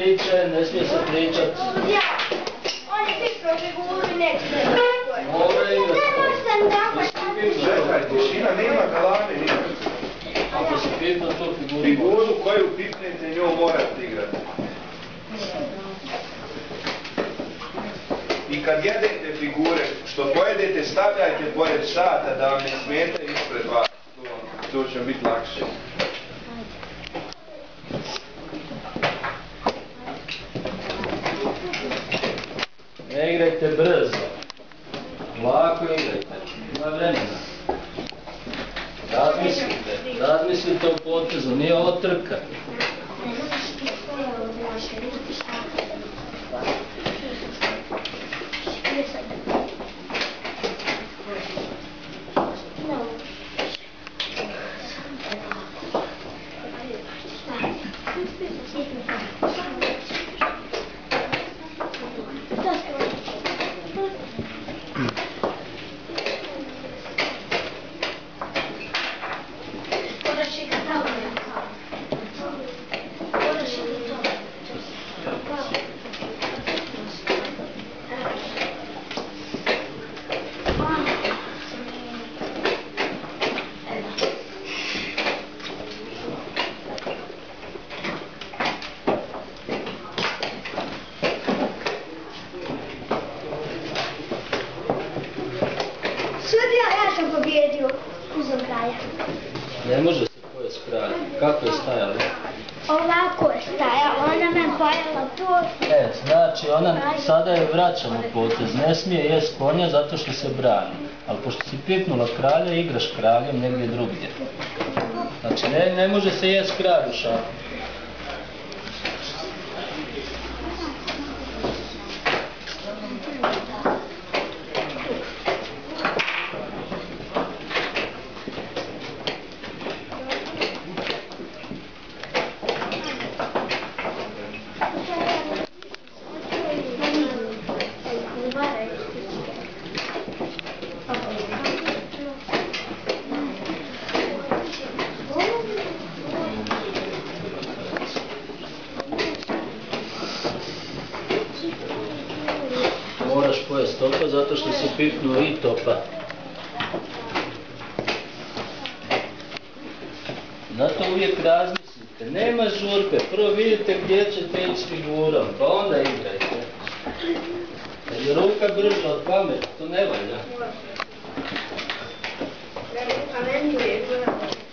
priče, ne smije se pričat. On je pisao figuru i neće da je. Mora igrati. Čekaj, tišina, nema galame, nema. Ako si pipno tu figuru... Figuru koju pipnete, njom morate igrati. I kad jedete figure, što pojedete, stavljajte pored šata da vam ne smete ispred vas. To će biti lakše. Ne igrajte brzo. Lako igrajte. Ima vremena. Razmislite o potezu, nije ovo trka. Sudija, ja sam pobjedio uzom kraja. Ne može se pojest kralj. Kako je stajalo? Ovako je stajala, ona me pojela to. Znači ona sada je vraćamo potez. Ne smije jest konja zato što se brani. Ali pošto si pipnula kralja, igraš kraljem negdje drugdje. Znači ne može se jest kralj u šahu. Moraš pojest topa zato što si pipnuo i topa. Zato uvijek razmislite, nema žurbe, prvo vidite gdje ćete ići figurom, pa onda igrajte. Jer je ruka brža od pameti, to ne valja. A meni je